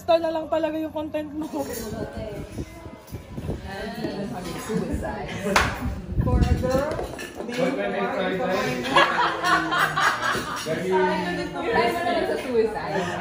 Total na lang talaga yung content mo. Suicide. For a girl, suicide.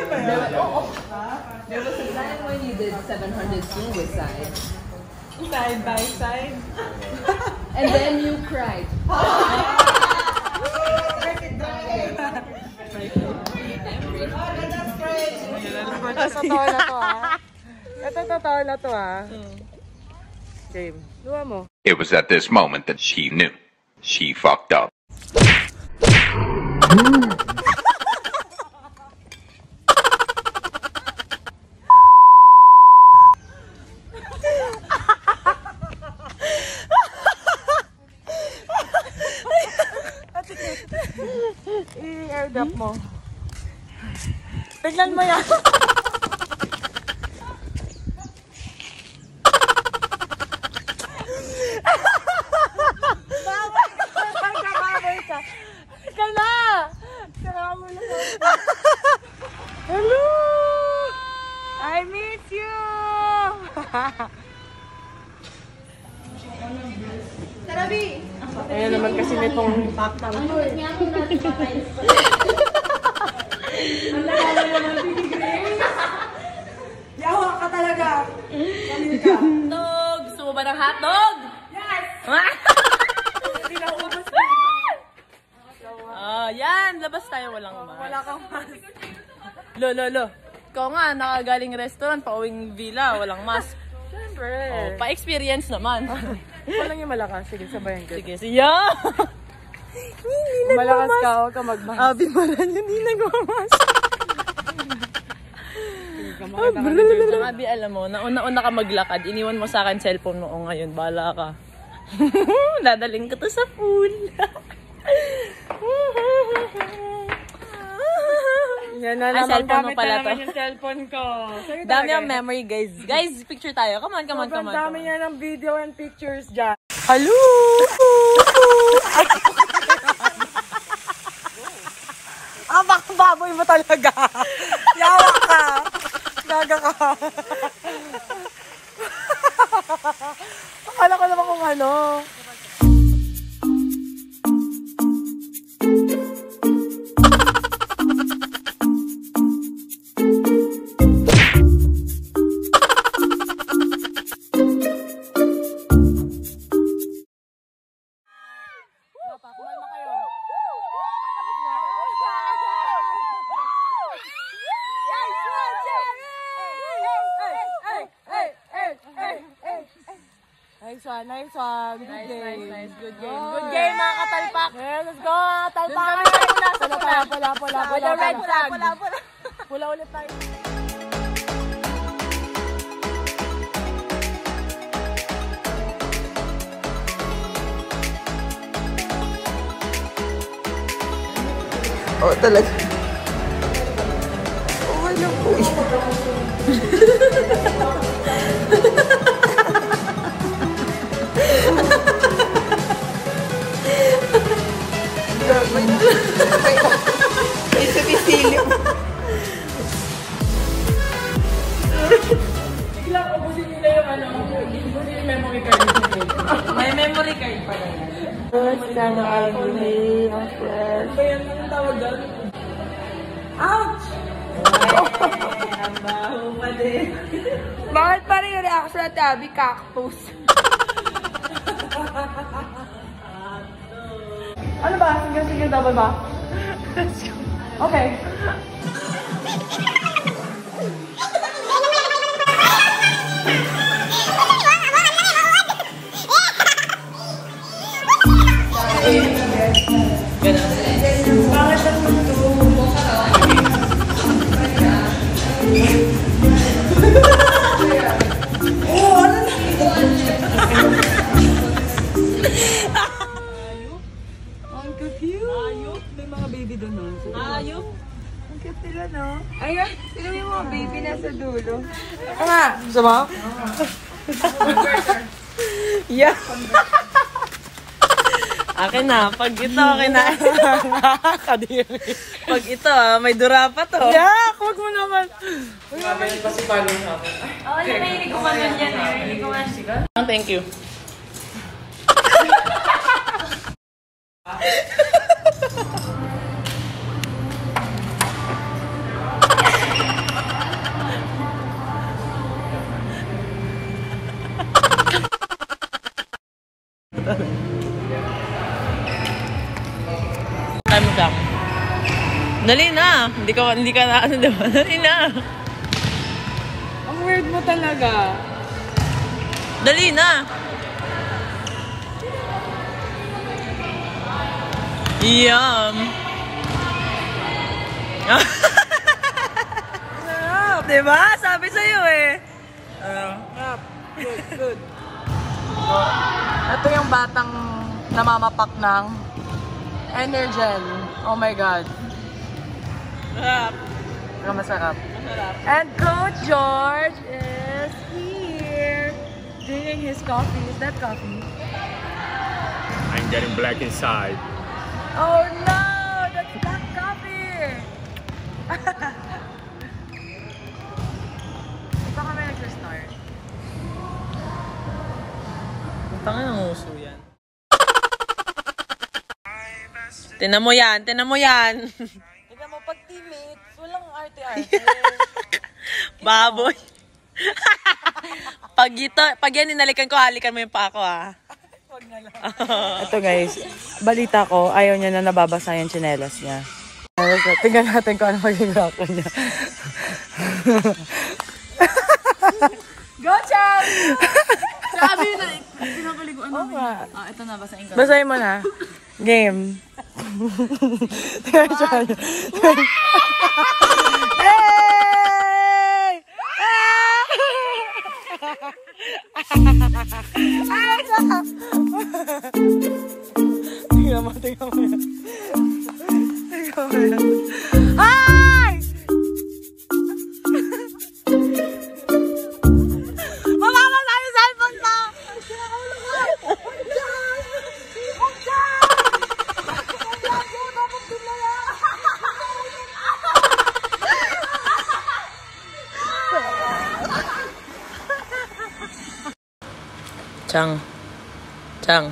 There was a time when you did 700 suicide. Side by side. And then you cried. Totoo na to ah. Ito totoo na to ah. Game. Luwa mo. It was at this moment that she knew. She fucked up. I-airdrop mo. Tignan mo yan. Hello! I miss you! Tarabi! Ayan naman kasi nitong paktang. Yawa ka talaga! Kanina ka! Hotdog! Gusto mo ba ng hotdog? Yes! Hindi na ubos. Yan! Labas tayo, walang mask. Wala kang mask. Lo. Ikaw nga, nakagaling restaurant, pauwing villa, walang mask. Siyempre. Oh, pa-experience naman. Walang yung malakas. Sige, sabayan ka. Sige, siya! Malakas ka, huwag ka mag-mask. Abi maran yun, hindi nagmamask. Abi, alam mo, nauna ka maglakad, iniwan mo sa akin cellphone mo, o ngayon, bahala ka. Dadaling ka to sa pool. Yan na naman, cellphone mo gamit pala na naman to. yung cellphone ko. Dami ang memory, guys. Guys, picture tayo. Come on. Sobrang dami niya ng video and pictures dyan. Hello! Baboy mo talaga. Yawa ka. Gaga ka. Akala ko naman kung ano. Kumalma kayo. Nice one. Good game. Nice. Good game. Good game, mga katalpak. Yeah, let's go, talpak. Pula. Red flag. Pula ulit tayo. Oh, talaga. Okay lang po. May sumisilip. Biglang ubusin nila yung ano, ubusin yung memory card. May memory card pa lang. Sana alcohol, ang fresh. Ba yan ang tawag doon? Ouch! Ang baho pa din. Bakit pa rin yung reaction na tabi? Cactus. Ano ba? Single double ba? Okay. Bakit ang mundo? Oh, ano na? Ang cute. Ayok. May mga baby doon, no? Ayok. Ang cute nila, no? Ayun, sino yung mga baby nasa dulo? Nga, gusto mo? Yeah. Akin na. Pag ito, akin na. Kadiri. Pag ito, may dura pa to. Yak! Huwag mo naman. Oh, yung mahilig ko man yan. Mahilig ko man siya. Thank you. Time lang. Dali na. Hindi ka na ano, diba? Dali na. Ang weird mo talaga. Dali na. Yum. Diba? Sabi sa'yo eh. Good, good. Ito yung batang namamapak ng Energen. Oh my God. Sarap. Masarap. And Coach George is here drinking his coffee. Is that coffee? I'm getting black inside. Oh no! That's black coffee! Ito kami nag-start. Tanga ng uso yan. Tinan mo yan. Tinan mo yan. Tignan mo, pag teammates, walang arte-arte. Baboy. Pag yan inalikan ko, halikan mo yung pa ako ah. Ito guys, balita ko, ayaw niya na nababasa yung tsinelas niya. Tingnan natin kung ano magiging reaction niya. Go, Chang! Sabi na, pinapaliguan namin. Ito na, basahin ko. Basahin mo na. Game. Tingnan siya niya. Hey! Tingnan mo yan. Tingnan mo yan. Ay! Mababa tayo sa cellphone mo! Chang. Chang.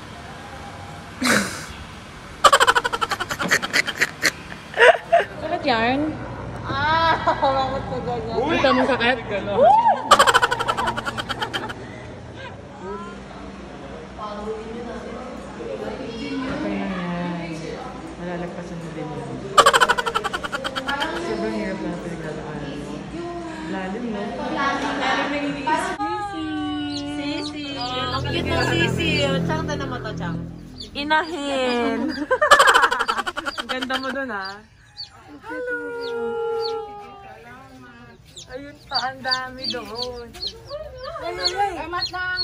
Sakit yan? Bakit ka ganyan? Kita mo sakit? Malalagpasan mo din yun. Sobrang hirap na pinaglalaanan mo. Lalim, no? Sisi. Ang cute ng sisi. Chang, tanan mo to, Chang. Inahin! Ang ganda mo dun, ha? Hello! Ayun pa, ang dami doon. Amat lang!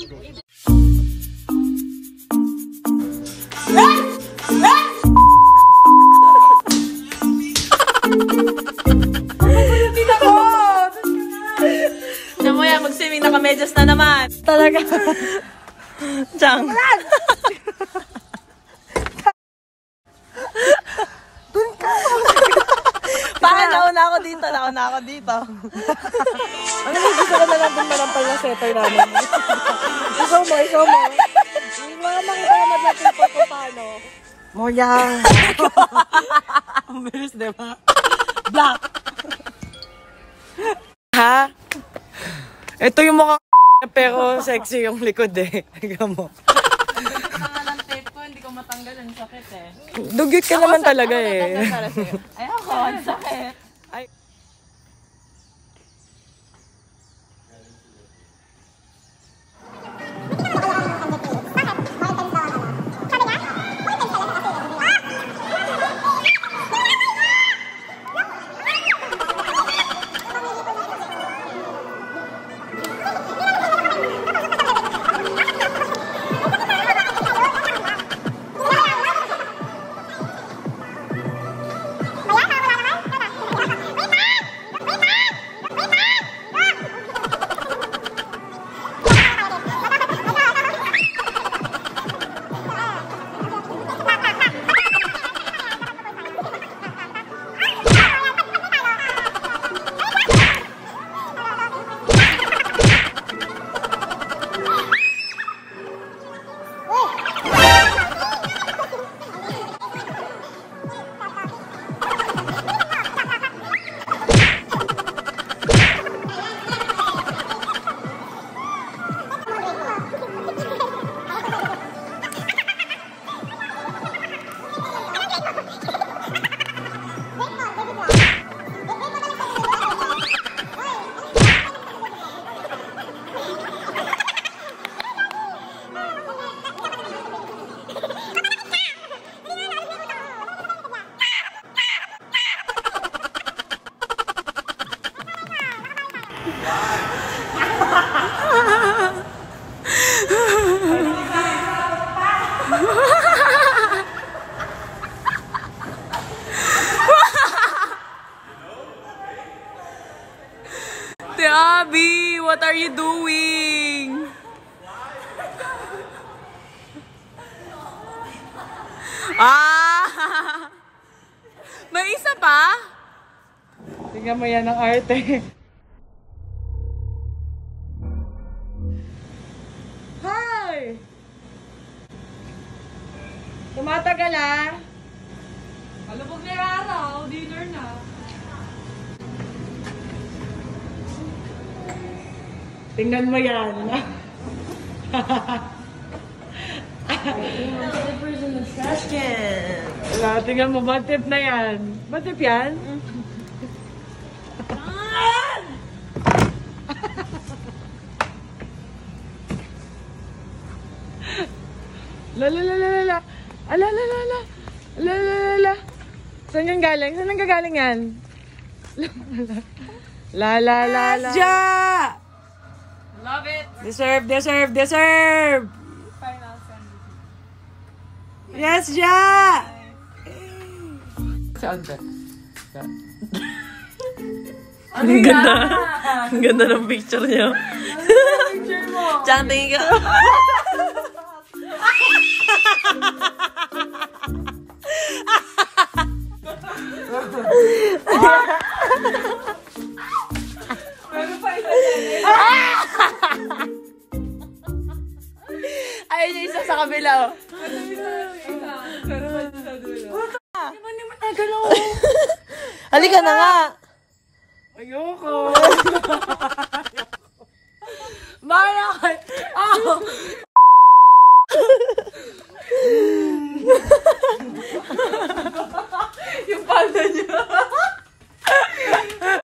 Tiyan mo yan, mag-swimming naka-medyas na naman. Talaga. Chang. Nauna ako dito, nauna ako dito. Ano mo, gusto ko na lang din manampal na setter namin. Ikaw mo, ikaw mo. Mga makita naman natin po kung paano. Moyang. Ang bilis, diba? Black. Ha? Ito yung mukha pero sexy yung likod eh. Tignan mo. Tanga ng tape ko, hindi ko matanggal, ang sakit eh. Dugyot ka naman talaga eh. Ay ako, ang sakit. Ay. Wala you doing? Ah! May isa pa? Tingnan mo yan ang arte. Hi! Tumatagal ah. Malubog na yung araw. Dinner na. Tingnan mo yan. Wala, tingnan mo. Bad tip na yan. Bad tip yan? La la la la la la. Ala la la la. La la la la. Saan yan galing? Saan ang gagaling yan? La la la la. Ja! Love it. Deserve, deserve, deserve! Final sandwich. Yes, Ja! Ang ganda. Ang ganda ng picture niya. Picture mo! Tsaka tingin ka. Ayun yung isa sa kabila, oh. Halika na nga. Ayoko!